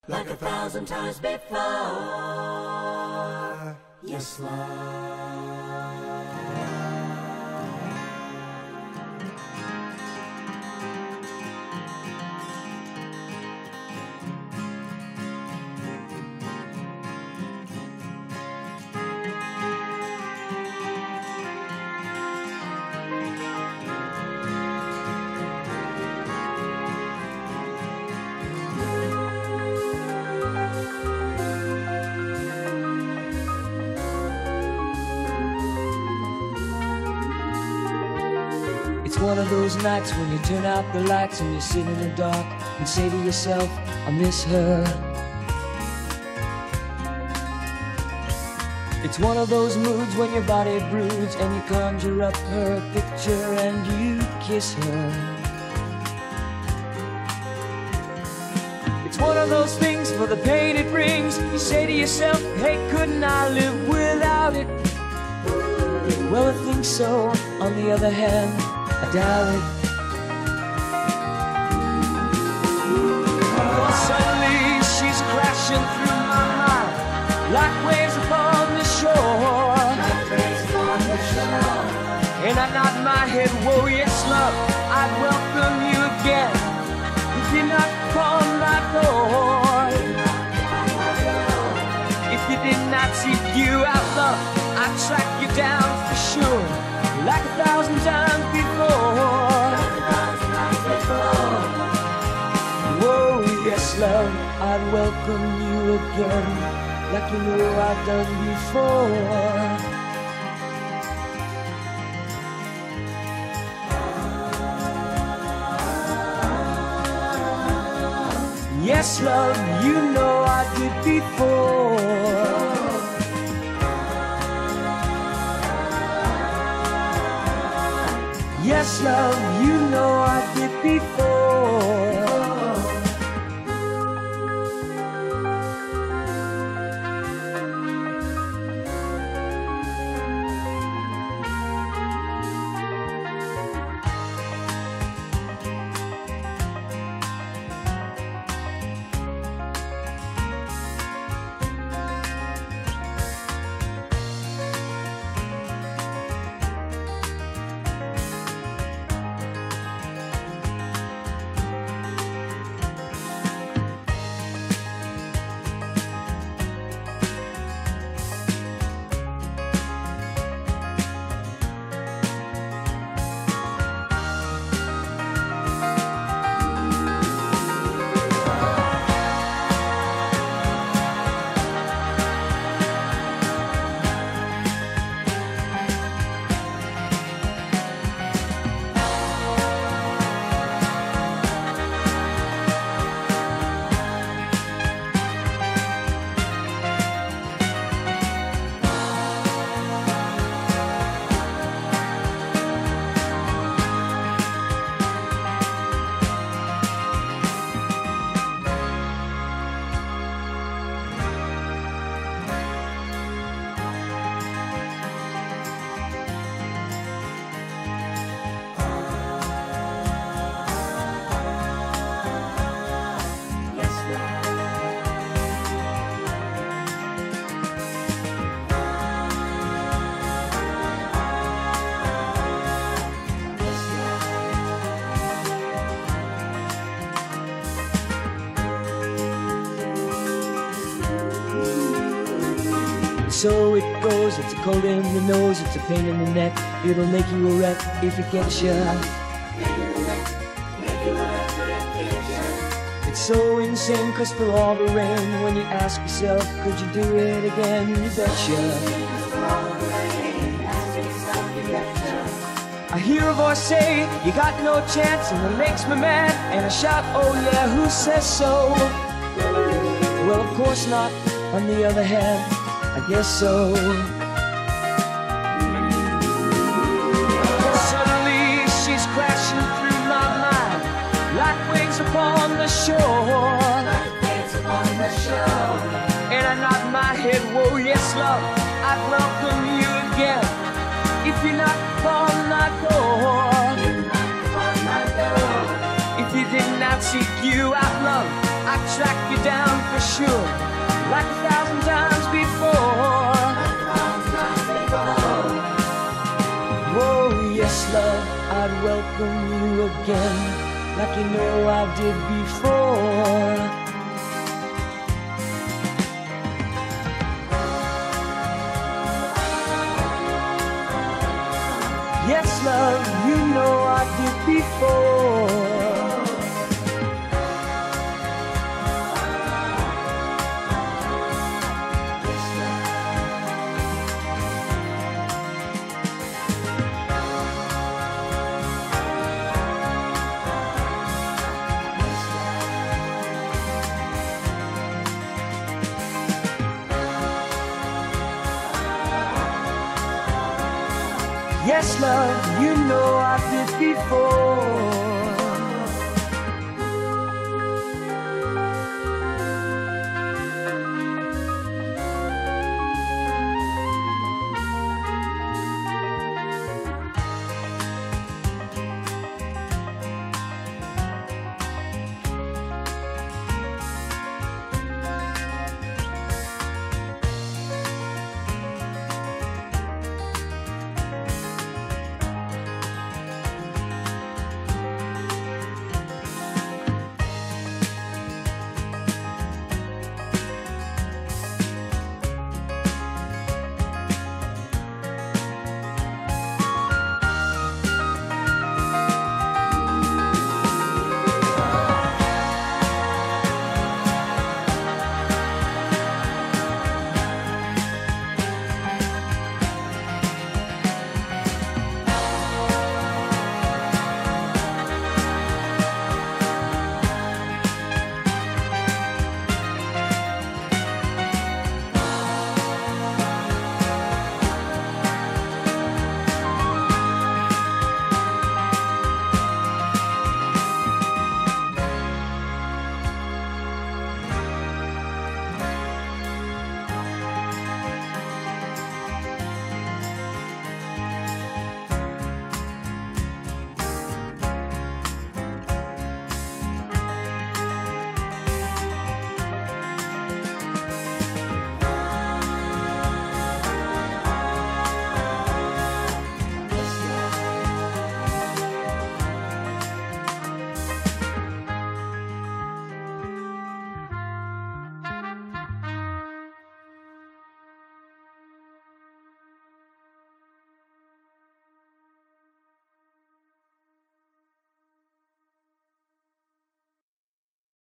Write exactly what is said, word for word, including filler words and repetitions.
like a thousand times before. Yes, love. It's one of those nights when you turn out the lights and you sit in the dark and say to yourself, I miss her. It's one of those moods when your body broods and you conjure up her picture and you kiss her. It's one of those things for the pain it brings. You say to yourself, hey, couldn't I live without it? Well, I think so. On the other hand, I doubt it. Suddenly she's crashing through my mind like waves upon the shore. Like waves upon the shore. And I nod my head, whoa, yes, love, I'd welcome you again if you knock upon my door. If you did not seek you out, love, I'd track you down for sure, like a thousand times before. Like a thousand times before. Whoa, yes, love, I'd welcome you again, like you know I've done before. Yes, love, you know I did before. Yes, love, you know I did before. So it goes, it's a cold in the nose, it's a pain in the neck. It'll make you a wreck if it gets ya. It's so insane, cause for all the rain, when you ask yourself, could you do it again? You betcha. I hear a voice say, you got no chance, and it makes me mad. And I shout, oh yeah, who says so? Well, of course not, on the other hand, I guess so. Suddenly she's crashing through my mind like waves upon the shore. Like waves upon the shore. And I nod my head, whoa, yes, love, I'd welcome you again if you knock upon my door. You knock upon my door. If you did not seek you out, love, I'd track you down for for sure, like a thousand times before. Oh, yes, love, I'd welcome you again, like you know I did before. Yes, love, you know I did before. Yes, love, you know I did before.